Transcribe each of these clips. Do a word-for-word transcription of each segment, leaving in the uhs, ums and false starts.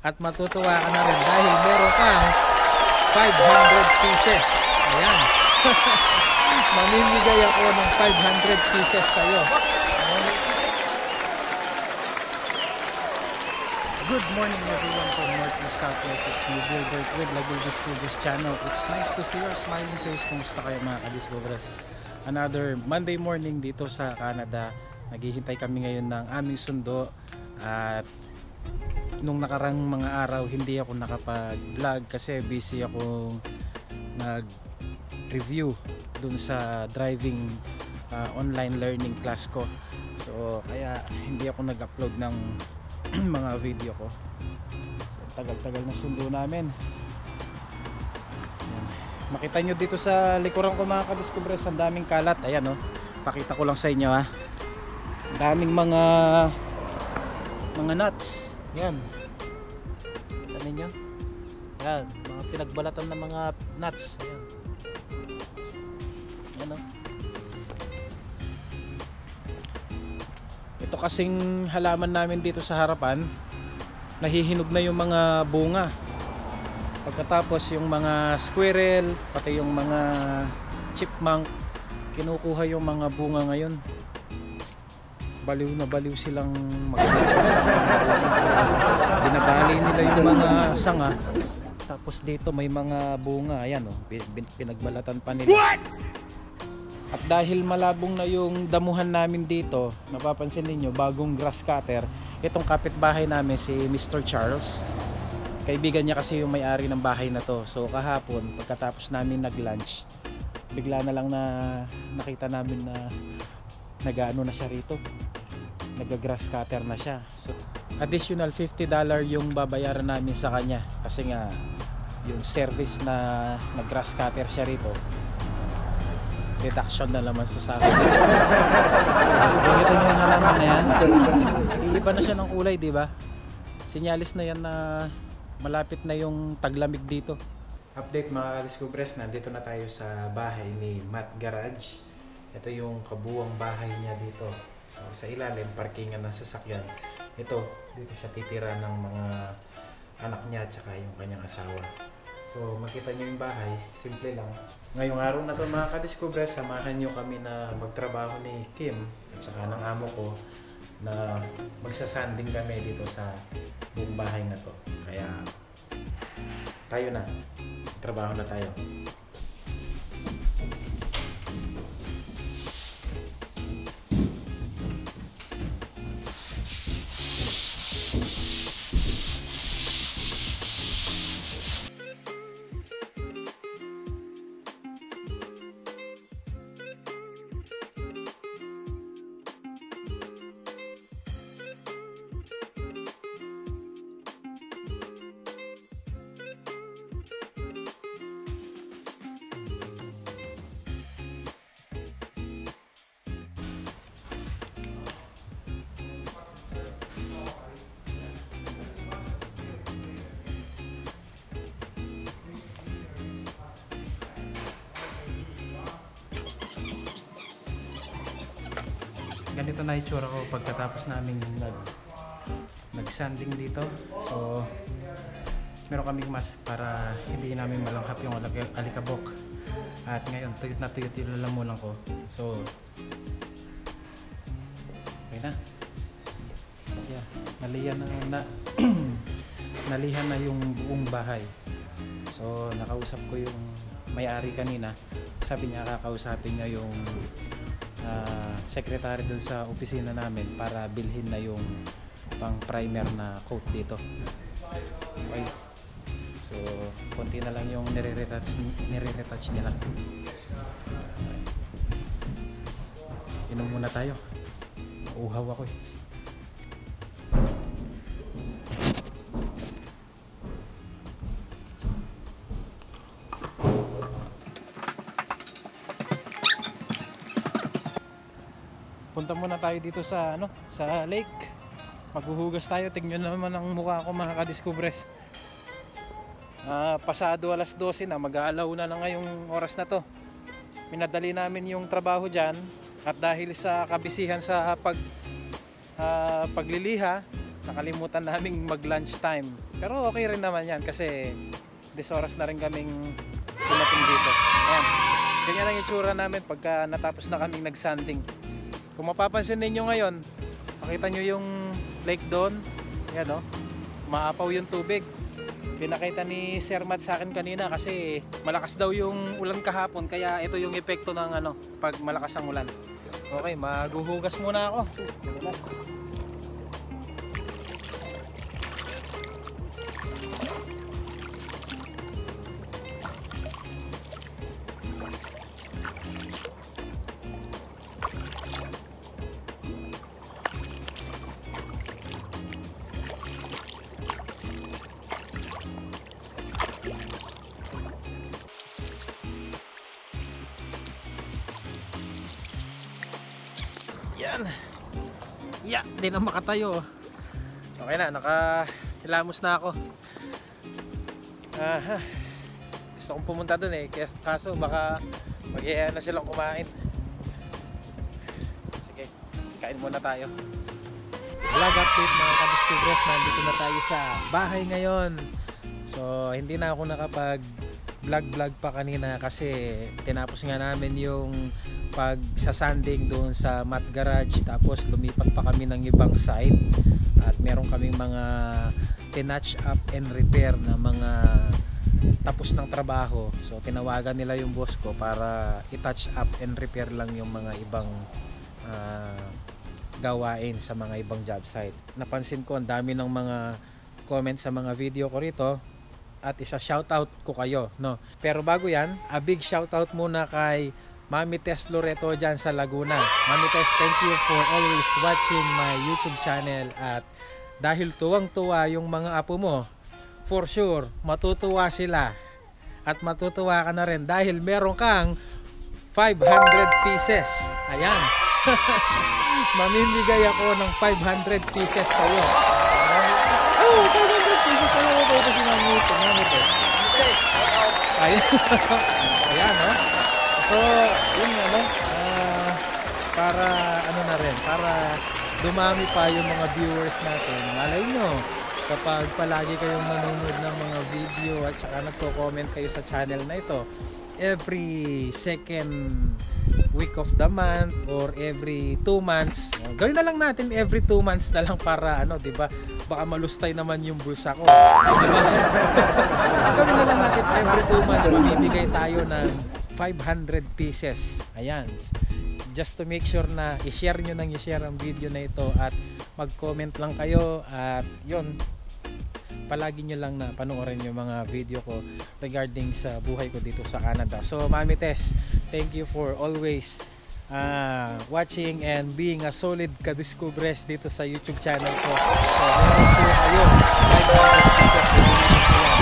At matutuwa ka na rin dahil meron kang five hundred pieces. Ayan. Mamimigay ako ng five hundred pieces sa'yo. Good morning everyone from Northeast Southwest. It's me, Gilbert with Lagul Discovers channel. It's nice to see your smiling face. Kumusta kayo mga ka-Discovers? Another Monday morning dito sa Canada. Naghihintay kami ngayon ng aming sundo. At nung nakarang mga araw hindi ako nakapag-vlog kasi busy akong nag-review dun sa driving uh, online learning class ko. So kaya hindi ako nag-upload ng mga video ko. So, tagal-tagal na sundo namin. Ayan. Makita nyo dito sa likuran ko mga ka-Discovers, ang daming kalat. Ayan o, oh. Pakita ko lang sa inyo ha. Ang daming mga mga nuts. Yan. Kita ninyo? Yan, mga pinagbalatan ng mga nuts. Ayan. Yan o. Ito kasing halaman namin dito sa harapan, nahihinog na yung mga bunga. Pagkatapos yung mga squirrel, pati yung mga chipmunk, kinukuha yung mga bunga ngayon. Baliw na baliw silang binabali nila yung mga sanga. Tapos dito may mga bunga. Ayan o, pinagbalatan pa nila. What? At dahil malabong na yung damuhan namin dito, mapapansin niyo bagong grass cutter. Itong kapitbahay namin si Mister Charles. Kaibigan niya kasi yung may-ari ng bahay na to. So kahapon pagkatapos namin nag-lunch, bigla na lang na nakita namin na nag-ano na siya rito. Nag-grass cutter na siya. So additional fifty dollars yung babayaran namin sa kanya kasi nga yung service na nag-grass cutter siya rito, deduction na naman sa sakin. Bakit yung halaman na yan? Iiba na siya ng kulay, di ba? Sinyalis na yan na malapit na yung taglamig dito. Update mga ka-Discovers, nandito na tayo sa bahay ni Matt Garage. Ito yung kabuwang bahay niya dito. So sa ilalim, parkingan ng sasakyan. Ito, dito siya titira ng mga anak niya at saka yung kanyang asawa. So makita nyo yung bahay, simple lang. Ngayong araw na to mga ka-Discovers, samahan nyo kami na magtrabaho ni Kim at saka ng amo ko na magsasanding kami dito sa buong bahay na to. Kaya tayo na, trabaho na tayo. Ganito na itsura ko pagkatapos namin nag nag-sanding dito. So meron kaming mask para hindi namin malanghap yung alikabok. At ngayon tuyot na tuyot yung lalamunan ko. So okay na. Yeah, nalihan na, na nalihan na yung buong bahay. So nakausap ko yung may-ari kanina. Sabi niya kakausapin niya yung Uh, secretary dun sa opisina namin para bilhin na yung pang primer na coat dito. Okay. So konti na lang yung nire-retouch nire-retouch nila. Inom muna tayo. Uhaw ako eh. Punta muna tayo dito sa ano, sa lake. Maghuhugas tayo. Tingnan naman ang mukha ko mga ka-Discovers. Uh, pasado alas dose na, mag-aalaw na lang ngayong oras na to. Minadali namin yung trabaho dyan at dahil sa kabisihan sa pag uh, pagliliha, nakalimutan naming mag lunch time. Pero okay rin naman yan kasi this oras na rin kaming dumating dito. Ayan. Ganyan ang itsura namin pagka natapos na kaming nag-sanding. Kung mapapansin ninyo ngayon, makita nyo yung lake doon. Ayan o, maapaw yung tubig. Pinakita ni Sir Matt sa akin kanina kasi malakas daw yung ulan kahapon, kaya ito yung epekto ng ano pag malakas ang ulan. Okay, maghuhugas muna ako. Yan. Yeah, di na makatayo. Okay na, nakahilamos na ako. Aha. Gusto kong pumunta dun eh, kaso baka mag-iaya na silang kumain. Sige, kain muna tayo. Vlog update mga ka-Discoverers, nandito na tayo sa bahay ngayon. So, hindi na ako nakapag vlog vlog pa kanina kasi tinapos nga namin yung pag sa sanding doon sa Matt Garage, tapos lumipat pa kami ng ibang site at meron kaming mga tinatch up and repair na mga tapos ng trabaho. So tinawagan nila yung boss ko para i-touch up and repair lang yung mga ibang uh, gawain sa mga ibang job site. Napansin ko ang dami ng mga comment sa mga video ko rito at isa shoutout ko kayo, no? Pero bago yan, a big shoutout muna kay Mami Tess Loreto dyan sa Laguna. Mami Tess, thank you for always watching my YouTube channel at dahil tuwang-tuwa yung mga apo mo, for sure, matutuwa sila at matutuwa ka na rin dahil meron kang five hundred pieces. Ayan. Mamimigay ako ng five hundred pieces sa'yo. Oh, five hundred pieces sa'yo. Ito si Mami Tess. Ayan. Ayan, no? So, yun ano, uh, para ano na rin, para dumami pa yung mga viewers natin. Malay nyo, kapag palagi kayong nanonood ng mga video at saka nagko-comment kayo sa channel na ito, every second week of the month or every two months, gawin na lang natin every two months na lang para ano, di ba? Baka malustay naman yung bulsa ko. Diba? Gawin na lang natin every two months, mamimigay tayo ng five hundred pieces. Ayan. Just to make sure na i-share nyo nang i-share ang video na ito at mag-comment lang kayo at yun, palagi nyo lang na panoorin yung mga video ko regarding sa buhay ko dito sa Canada. So Mami Tess, thank you for always uh, watching and being a solid ka-Discoverers dito sa YouTube channel ko. So meron po kayo five hundred pieces na binigyan ko yan.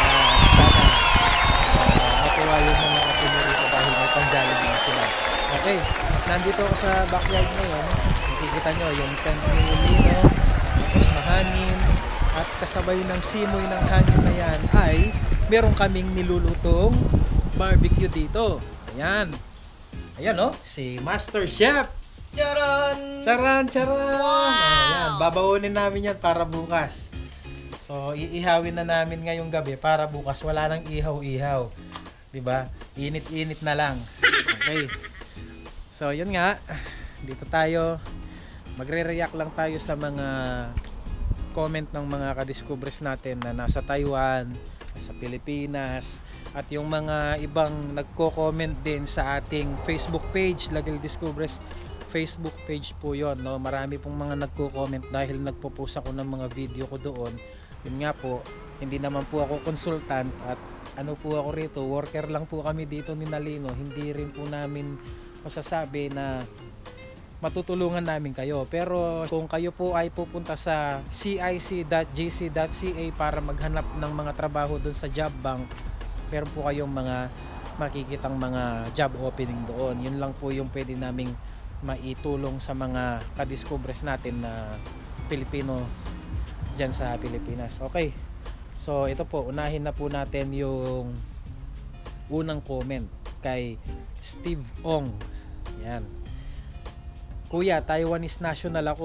Natuwa yung mga kapino rito dahil may pang-jollibee na sila. Okay, nandito ako sa backyard ngayon. Nakikita nyo yung tent ni Lino, tapos mahangin, at kasabay ng simoy ng hangin na yan ay meron kaming nilulutong barbecue dito. Ayan. Ayan o, oh, si Master Chef. Charan! Charan, charan! Wow! Ayan, babawunin namin yan para bukas. So, iihawin na namin ngayong gabi para bukas wala nang ihaw-ihaw. Diba? Init-init na lang. Okay. So, yun nga. Dito tayo. Magre-react lang tayo sa mga comment ng mga ka-Discoverers natin na nasa Taiwan, nasa Pilipinas, at yung mga ibang nagko-comment din sa ating Facebook page, Lagil Discoverers Facebook page po yon, no? Marami pong mga nagko-comment dahil nagpo-post ako ng mga video ko doon. Yun nga po, hindi naman po ako consultant at ano po ako rito, worker lang po kami dito ni Nalino. Hindi rin po namin masasabi na matutulungan namin kayo. Pero kung kayo po ay pupunta sa c i c dot g c dot c a para maghanap ng mga trabaho doon sa job bank, meron po kayong mga makikitang mga job opening doon. Yun lang po yung pwede naming maitulong sa mga ka-Discoverers natin na Pilipino dyan sa Pilipinas. Okay, so ito po, unahin na po natin yung unang comment kay Steve Ong. Yan. Kuya, Taiwanese national ako.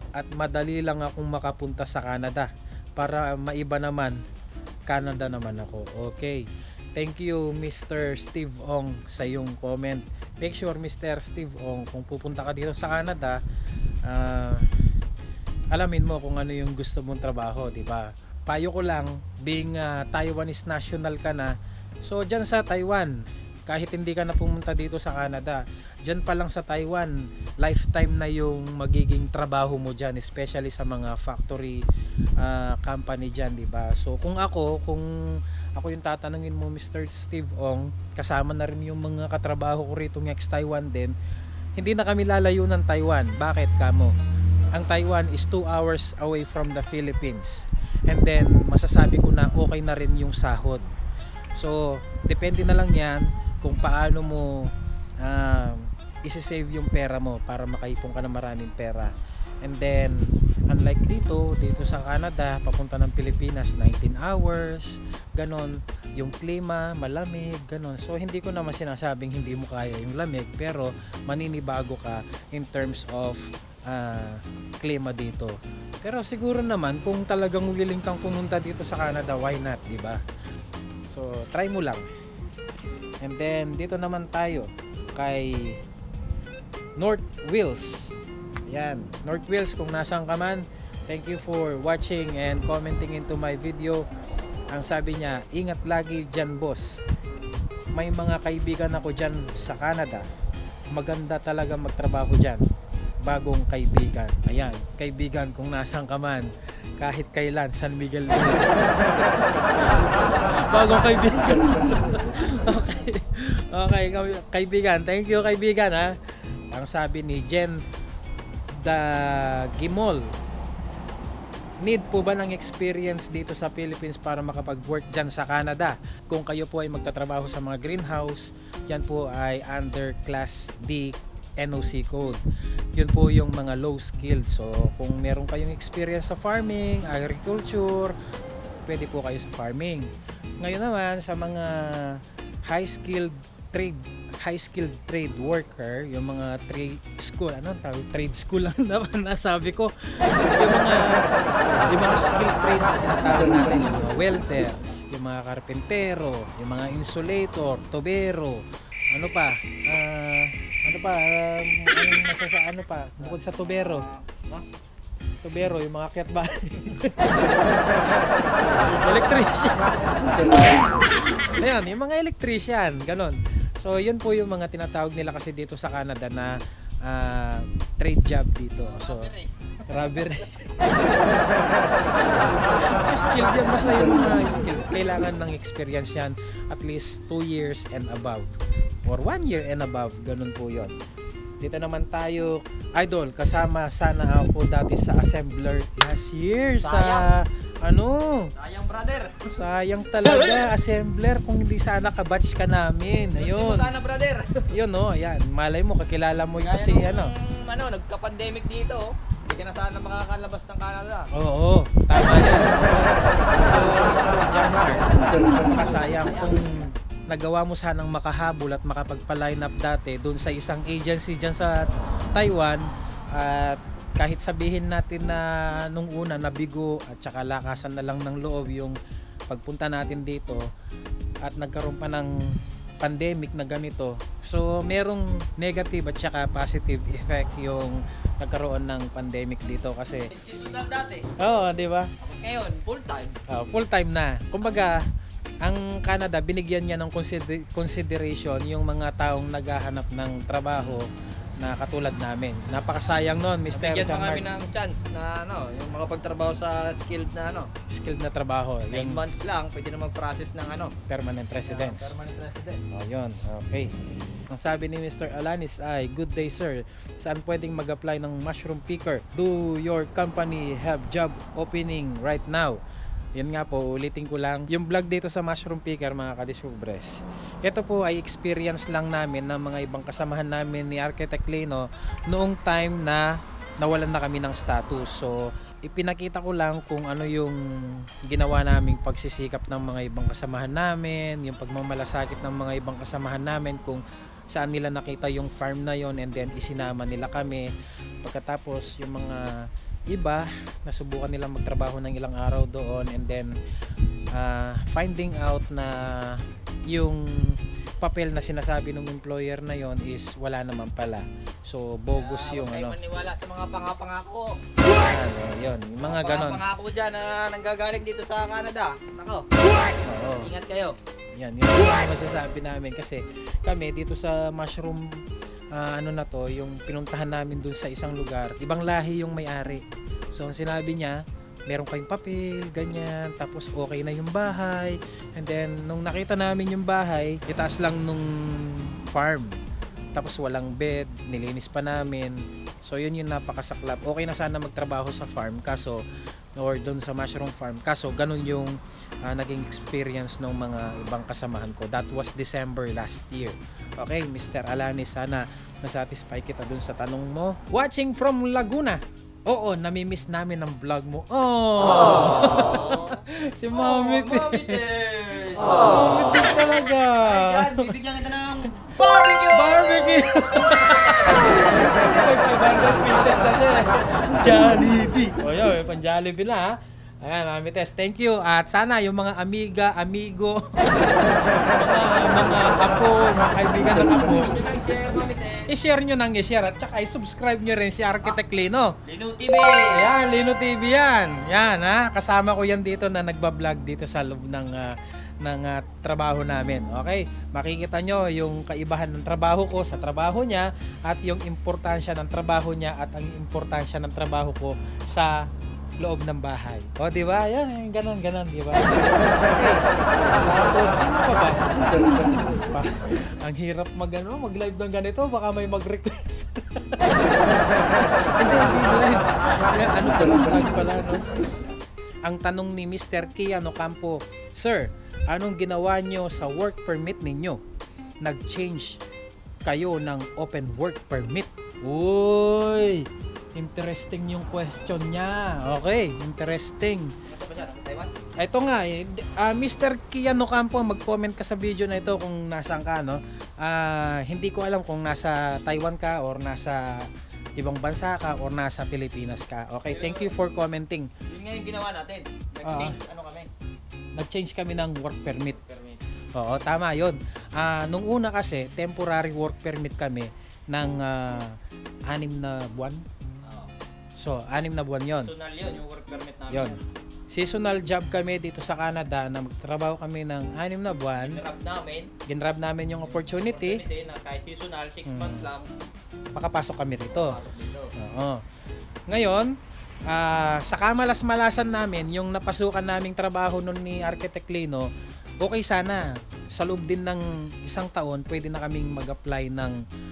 at madali lang akong makapunta sa Canada. Para maiba naman, Canada naman ako. Okay. Thank you Mister Steve Ong sa iyong comment. Make sure Mister Steve Ong, kung pupunta ka dito sa Canada, uh, alamin mo kung ano yung gusto mong trabaho, di ba? Payo ko lang, being uh, Taiwanese national ka na, so dyan sa Taiwan, kahit hindi ka na pumunta dito sa Canada, dyan pa lang sa Taiwan, lifetime na yung magiging trabaho mo dyan, especially sa mga factory uh, company dyan, di ba? So kung ako, kung ako yung tatanungin mo Mister Steve Ong, kasama na rin yung mga katrabaho ko rito ng ex-Taiwan din, hindi na kami lalayo ng Taiwan. Bakit kamo? Ang Taiwan is two hours away from the Philippines. And then masasabi ko na okay na rin yung sahod. So depende na lang yan kung paano mo uh, isi-save yung pera mo para makaipon ka ng maraming pera. And then unlike dito, dito sa Canada papunta ng Pilipinas nineteen hours, ganon, yung klima malamig, ganon. So hindi ko naman sinasabing hindi mo kaya yung lamig, pero maninibago ka in terms of uh, klima dito. Pero siguro naman kung talagang willing kang pumunta dito sa Canada, why not, di ba? So try mo lang. And then dito naman tayo kay North Wheels. Yan, North Wheels, kung nasaan ka man, thank you for watching and commenting into my video. Ang sabi niya, ingat lagi dyan boss. May mga kaibigan ako dyan sa Canada. Maganda talaga magtrabaho dyan. Bagong kaibigan. Ayan, kaibigan kung nasaan ka man, kahit kailan, San Miguel. Bagong kaibigan. Okay. Okay, kaibigan. Thank you kaibigan ha. Ang sabi ni Jen The Gimol, need po ba ng experience dito sa Philippines para makapag-work dyan sa Canada? Kung kayo po ay magtatrabaho sa mga greenhouse, dyan po ay under class D N O C code. Yun po yung mga low skilled. So kung meron kayong experience sa farming, agriculture, pwede po kayo sa farming. Ngayon naman sa mga high skilled trade, high skilled trade worker, yung mga trade school, ano tawag, trade school lang naman nasabi ko, yung mga yung mga skilled trade na tawag natin, yung mga welder, yung mga karpentero, yung mga insulator, tubero, ano pa, uh, ano pa, uh, anong masasa, ano pa, bukod sa tubero, tubero, yung mga akyat ba? Electrician. Ayan, yung mga electrician, ganon. So yun po yung mga tinatawag nila kasi dito sa Canada na uh, trade job dito. So rubber. Skill yan, basta yung mga skill. Kailangan ng experience yan at least two years and above. Or one year and above, ganun po yun. Dito naman tayo, idol, kasama sana ako dati sa assembler last year. Sayang. Sa ano? Sayang brother. Sayang talaga, assembler, kung hindi sana ka-batch ka namin. Ayun. Sana brother. Yun no, ayan. Malay mo, kakilala mo yung kasi nung, ano. Ano, nagka-pandemic dito. Oh. Hindi ka na sana makakalabas ng Canada. Oo, tama yan. So, Mister January, napakasayang kung nagawa mo sanang makahabol at makapagpa-line up dati doon sa isang agency dyan sa Taiwan, at kahit sabihin natin na nung una nabigo at saka lakasan na lang ng loob yung pagpunta natin dito at nagkaroon pa ng pandemic na ganito, so merong negative at saka positive effect yung nagkaroon ng pandemic dito kasi seasonal dati. oo, di ba? Tapos ngayon full time. Uh, full time na. Kumbaga ang Canada, binigyan niya ng consider- consideration yung mga taong naghahanap ng trabaho na katulad namin. Napakasayang nun, Mister Bigyan John pa kami Mark. ng chance na ano, yung makapagtrabaho sa skilled na ano. Skilled na trabaho. nine Yung months lang, pwede na mag-process ng ano. permanent residence. Uh, permanent resident. Oh, yun. Okay. Ang sabi ni Mister Alanis ay, good day sir. Saan pwedeng mag-apply ng mushroom picker? Do your company have job opening right now? Yan nga po, ulitin ko lang. Yung vlog dito sa mushroom picker, mga kadisubres, ito po ay experience lang namin ng mga ibang kasamahan namin ni Architect Leno noong time na nawalan na kami ng status. So ipinakita ko lang kung ano yung ginawa naming pagsisikap ng mga ibang kasamahan namin, yung pagmamalasakit ng mga ibang kasamahan namin, kung saan nila nakita yung farm na yon, and then isinama nila kami. Pagkatapos yung mga iba nasubukan nilang magtrabaho ng ilang araw doon, and then uh, finding out na yung papel na sinasabi ng employer na yon is wala naman pala. So bogus Kaya, yung huwag kayo ano. maniwala sa mga pangapangako. Ano, yun, yung mga ganon. Pangapangako dyan na nanggagaling dito sa Canada. Nako, Oo. ingat kayo. Yan, yun yung mga masasabi namin kasi kami dito sa mushroom ah, ano na to, yung pinuntahan namin dun sa isang lugar, ibang lahi yung may-ari. So ang sinabi niya, meron kayong papel, ganyan, tapos okay na yung bahay, and then nung nakita namin yung bahay, itaas lang nung farm, tapos walang bed, nilinis pa namin. So yun yung napakasaklap. Okay na sana magtrabaho sa farm, kaso or doon sa mushroom farm, kaso ganun yung uh, naging experience ng mga ibang kasamahan ko. That was December last year. Okay, Mister Alani, sana nasatisfy kita dun sa tanong mo. Watching from Laguna. Oo, namimiss namin ang vlog mo. Oh! Si Mami T. Mami Tess! Mami T talaga. Ayan, bibigyan kita ng barbecue! Barbecue! five hundred pieces na siya. Jollibee. O yun, may pang Jollibee na ha. Ayan, Mami Tess, thank you. At sana yung mga amiga, amigo, mga, mga apo, mga kaibigan ng apo, Ito lang share, Mami Tess. i-share nyo nang i-share at saka i-subscribe nyo rin si Architect Lino. Lino T V! Ayan, Lino T V yan. Yan ha, kasama ko yan dito na nagbablog dito sa loob ng ah, ng ah, trabaho namin. Okay? Makikita nyo yung kaibahan ng trabaho ko sa trabaho niya at yung importansya ng trabaho niya at ang importansya ng trabaho ko sa loob ng bahay. O, di ba? Yan, ganon, ganon, di ba? Okay. Tapos, sino pa ba? Pa, ang hirap mag, ano, mag-live ng ganito, baka may mag-request. Hindi, hindi live. Yan, ano pala, vlog pala, no? Ang tanong ni Mister Kiano Campo, Sir, anong ginawa nyo sa work permit ninyo? Nag-change kayo ng open work permit? Uy! Interesting yung question niya. Okay, interesting. Nasa ba siya? Nasa Taiwan? Ito nga eh, uh, Mister Kiano Campo, mag-comment ka sa video na ito kung nasaan ka, no? Ah, hindi ko alam kung nasa Taiwan ka or nasa ibang bansa ka or nasa Pilipinas ka. Okay, thank you for commenting. Yun nga yung ginawa natin. Nag-change, ano kami? Nag-change kami ng work permit. Permit. Oo, tama yun. Ah, nung una kasi, temporary work permit kami ng ah, anim na buwan. Oo. So, anim na buwan yon. Personal yun, yung work permit namin. Yon. Seasonal job kami dito sa Canada na magtrabaho kami ng anim na buwan. Ginrab namin. Ginrab namin yung opportunity, Opportunity na kahit seasonal, six Hmm. months lang. makapasok kami rito. Pasok dito. Oo. Ngayon, ah, sa kamalas-malasan namin, yung napasukan naming trabaho nun ni Architect Lino, okay sana. Sa loob din ng isang taon, pwede na kaming mag-apply ng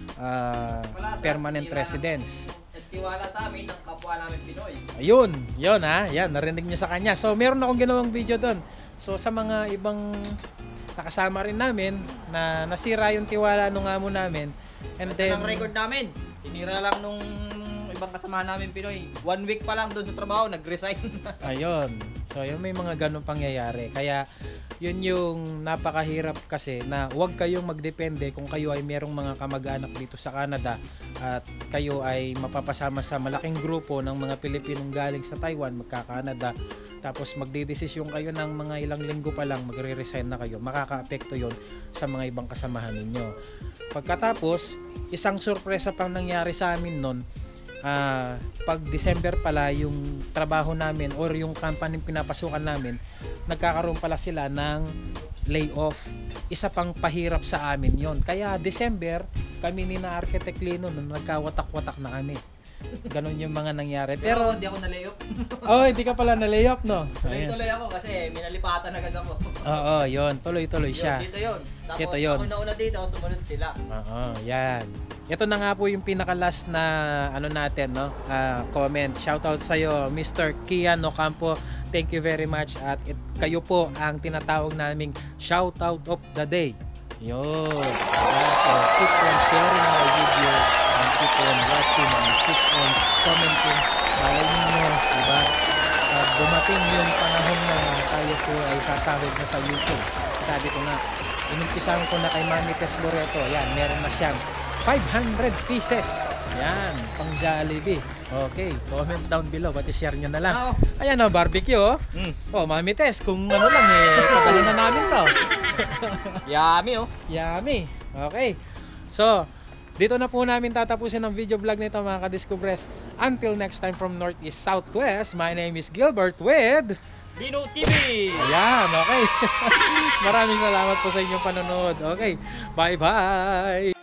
ah, Wala sa permanent tira ng- residence. Nagtiwala sa amin ng kapwa namin Pinoy. Ayun, yun ha, yan, narinig nyo sa kanya. So, meron akong ginawang video doon. So, sa mga ibang nakasama rin namin, na nasira yung tiwala nung amo namin. And Ito then, ang record namin. Sinira lang nung ibang kasama namin Pinoy. One week pa lang doon sa trabaho, nag-resign. ayun. So, yun, may mga ganong pangyayari. Kaya, yun yung napakahirap kasi na huwag kayong magdepende kung kayo ay merong mga kamag-anak dito sa Canada at kayo ay mapapasama sa malaking grupo ng mga Pilipinong galing sa Taiwan, magka-Canada, tapos magdedesisyon kayo ng mga ilang linggo pa lang, magre-resign na kayo. Makaka-apekto yon sa mga ibang kasamahan ninyo. Pagkatapos, isang sorpresa pang nangyari sa amin nun. Ah, pag December pala yung trabaho namin or yung company pinapasukan namin, nagkakaroon pala sila ng layoff. Isa pang pahirap sa amin yon. Kaya December, kami ni na Architect Lino nung nagkawatak-watak na kami. Ganon yung mga nangyari. Pero Pero, hindi ako na-layoff. oh, hindi ka pala na-layoff, no? Ayan. Tuloy-tuloy ako kasi minalipatan agad ako. Oo, yun. Tuloy-tuloy Yun, siya. dito yun. Tapos Dito yun. ako nauna dito, sumunod sila. Oo, yan. Ito na nga po yung pinaka-last na ano natin, no? Ah, comment. Shoutout sa iyo, Mister Kiano Campo. Thank you very much at it, kayo po ang tinatawag naming shoutout of the day. Yun. Diba? So, keep on sharing my video and keep on watching and keep on commenting. Malay ninyo, diba? Pag dumating yung panahon na tayo po ay sasahod na sa YouTube. Sabi ko nga, Inumpisahan ko na kay Mami Tess Loreto. Yan, meron na siyang five hundred pieces. Yan, pang Jollibee. Okay, comment down below, pati share nyo na lang. Oo. Ayan o, barbecue oh. Mm. Oh, Mami Tess, kung ano lang eh, padala na namin to. Yummy oh. Yummy. Okay. So, dito na po namin tatapusin ang video vlog nito mga ka-Discobres. Until next time from Northeast Southwest, my name is Gilbert with Bino T V! Ayan, okay. Maraming salamat po sa inyong panonood. Okay, bye-bye!